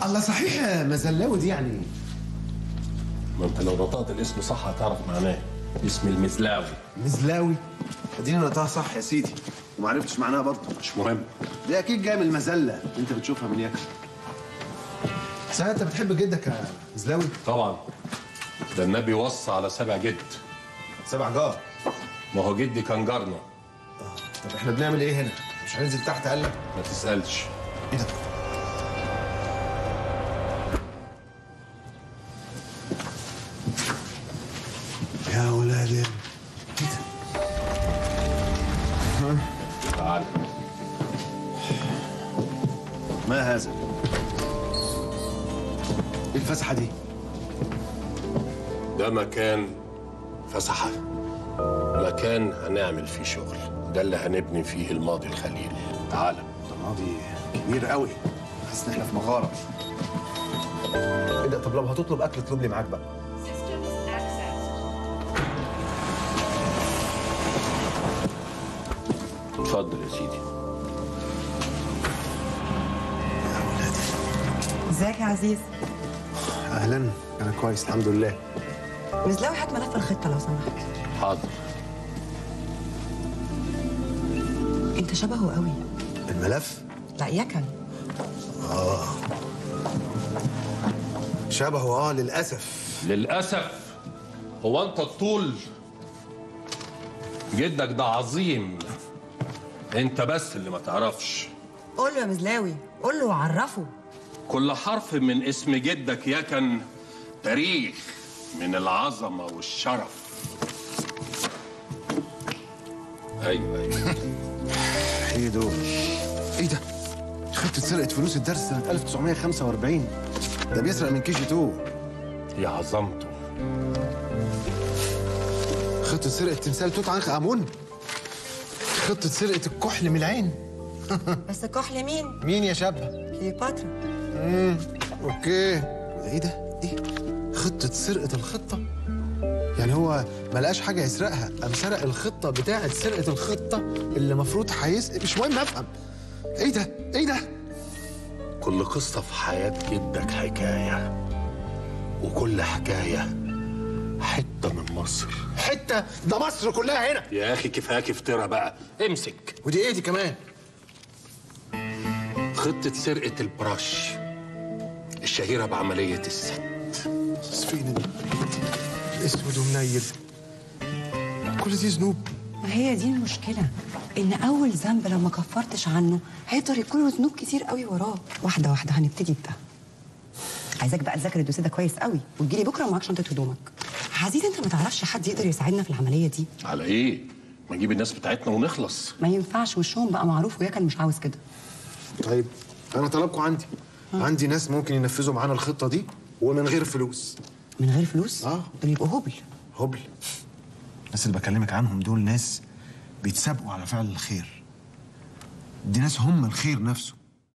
الله صحيح مزلاوي دي يعني ايه؟ ما انت لو نطقت الاسم صح هتعرف معناه. اسم المزلاوي. مزلاوي؟ اديني نطقها صح يا سيدي وما عرفتش معناها برضه. مش مهم. دي اكيد جايه من المذله اللي انت بتشوفها من ياكل. صحيح انت بتحب جدك يا مزلاوي؟ طبعا. ده النبي وصى على 7 جد. 7 جار. ما هو جدي كان جارنا. طب احنا بنعمل ايه هنا؟ مش هننزل تحت قال لك؟ ما تسألش. ايه ده؟ يا ولاد ايه ده؟ تعال. ما هذا؟ ايه الفسحه دي؟ ده مكان فسحة. مكان هنعمل فيه شغل. ده اللي هنبني فيه الماضي الخليل. تعال. ده ماضي كبير قوي. حاسس ان احنا في مغاره. ايه ده؟ طب لو هتطلب اكل اطلب لي معاك بقى. اتفضل يا سيدي. يا ولادي. ازيك يا عزيز؟ اهلا، انا كويس الحمد لله. مزلاوي هات ملف الخطه لو سمحت. حاضر. انت شبهه قوي. الملف؟ لا يكن. شبهه للاسف. للأسف. هو أنت الطول؟ جدك ده عظيم. أنت بس اللي ما تعرفش. قول له يا مزلاوي، قول له وعرفه. كل حرف من اسم جدك يكن تاريخ من العظمة والشرف. أيوه ايه دول؟ ايه ده؟ خطة سرقة فلوس الدرس سنة 1945. ده بيسرق من كي جي 2. يا عظمته. خطة سرقة تمثال توت عنخ آمون. خطة سرقة الكحل من العين. بس كحل مين؟ مين يا شابة؟ كليوباترا. اوكي. ايه ده؟ ايه؟ خطة سرقة الخطة؟ يعني هو ما لقاش حاجة يسرقها، قام سرق الخطة بتاعة سرقة الخطة اللي المفروض مش مهم افهم. ايه ده؟ ايه ده؟ كل قصة في حياة جدك حكاية، وكل حكاية حتة من مصر. حتة؟ ده مصر كلها هنا. يا أخي كفاك افترى بقى. امسك. ودي ايه دي كمان؟ خطة سرقة البراش الشهيرة بعملية الست. فين اسود ومنيل؟ كل دي ذنوب. ما هي دي المشكله، ان اول ذنب لو ما كفرتش عنه هيقدر يكون له ذنوب كتير قوي وراه. واحده واحده هنبتدي بده. عايزاك بقى تذاكر الدوسيه ده كويس قوي وتجيلي بكره ومعاك شنطه هدومك. عزيز انت ما تعرفش حد يقدر يساعدنا في العمليه دي؟ على إيه؟ ما نجيب الناس بتاعتنا ونخلص. ما ينفعش، وشهم بقى معروف وياكل مش عاوز كده. طيب انا طلبكم عندي. عندي ناس ممكن ينفذوا معانا الخطة دي ومن غير فلوس. من غير فلوس؟ دول يبقوا هبل. هبل؟ الناس اللي بكلمك عنهم دول ناس بيتسابقوا على فعل الخير. دي ناس هم الخير نفسه.